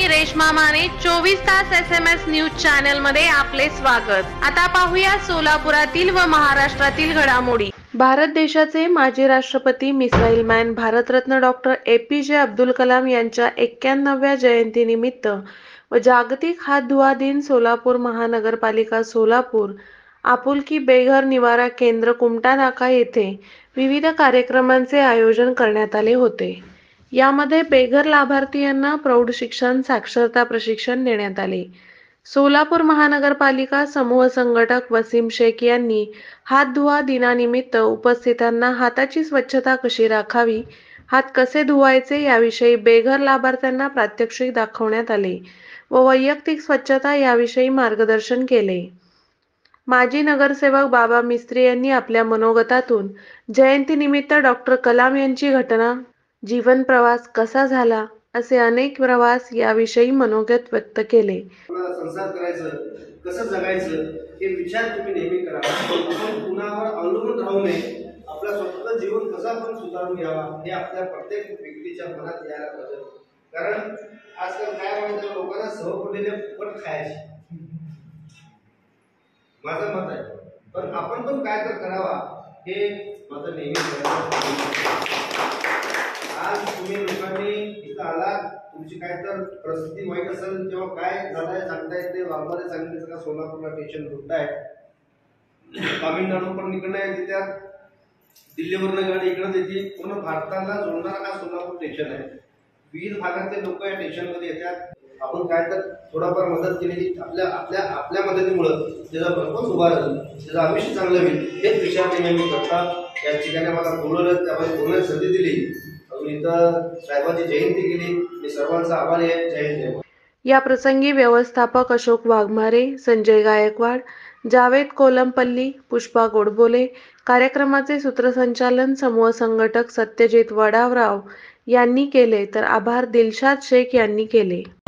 मी रेश्मा माने 24 तास SMS news channel मध्ये आपले स्वागत। आता पाहूया सोलापुरातील व महाराष्ट्रातील घडामोडी। भारत देशाचे माजी राष्ट्रपती missile man Bharat Ratna doctor APJ Abdul Kalam यांच्या 91व्या जयंतीनिमित्त व जागतिक हात धुवा दिन सोलापूर महानगरपालिका सोलापूर आपुलकी बेघर निवारा केंद्र कुमटा नाका येथे विविध कार्यक्रमांचे आयोजन करण्यात आले होते। यामध्ये बेघर लाभार्थीयांना प्रौढ शिक्षण साक्षरता प्रशिक्षण देण्यात आले। सोलापूर महानगरपालिका समूह संघटक वसीम शेख यांनी हात धुवा दिनानिमित्त उपस्थितांना हाताची स्वच्छता कशी राखावी, हात कसे धुवायचे याविषयी बेघर लाभार्थ्यांना प्रात्यक्षिक दाखवण्यात आले व वैयक्तिक स्वच्छता याविषयी मार्गदर्शन केले। माजी नगरसेवक बाबा मिस्त्री यांनी आपल्या मनोगतातून जयंतीनिमित्त डॉक्टर कलाम यांची घटना, जीवन प्रवास कसा झाला असे अनेक प्रवास याविषयी मनोगत व्यक्त केले। संसार करायचं, कसं जगायचं हे विचार तुम्ही नेहमी करा। आपण कुणावर अवलंबून राहू नये। आपलं स्वतःचं जीवन कसं आपण सुधारून घ्यावा हे आपल्या प्रत्येक व्यक्तीच्या मनात यायला पाहिजे। कारण आजकाल काय म्हणतात, लोकांना सवय पडलेली फुकट खायची, माझं मत आहे। पण आपण पण काय तर करावा हे माझं नेहमी आज तुम्ही लोकांनी इथं आलात, तुमची काय तर परिस्थिती वाईट असेल तेव्हा काय झालंय सांगता येते। वारंवार सांगितलं का सोलापूरला स्टेशन फुटताय, तामिळनाडू पण इकडे आहे, त्या दिल्लीवरून गाडी इकडे येते। पूर्ण भारताला जोडणारा हा सोलापूर स्टेशन आहे। विविध भागातले लोक या स्टेशन मध्ये येतात। आपण काय तर थोडाफार मदत केली आपल्या आपल्या आपल्या मदतीमुळे त्याचा भरपूर सुधार झाला, त्याचं आयुष्य चांगलं होईल हेच विचार नेहमी करतात। या ठिकाणी मला बोलवलं, त्यामुळे बोलण्याची संधी दिली, अजून इथं साहेबांची जयंती केली। मी सर्वांचा आभारी आहे। जय हिंद। या प्रसंगी व्यवस्थापक अशोक वाघमारे, संजय गायकवाड, जावेद कोलमपल्ली, पुष्पा गोडबोले, कार्यक्रमाचे सूत्रसंचालन समूह संघटक सत्यजित वडावराव यांनी केले तर आभार दिलशाद शेख यांनी केले।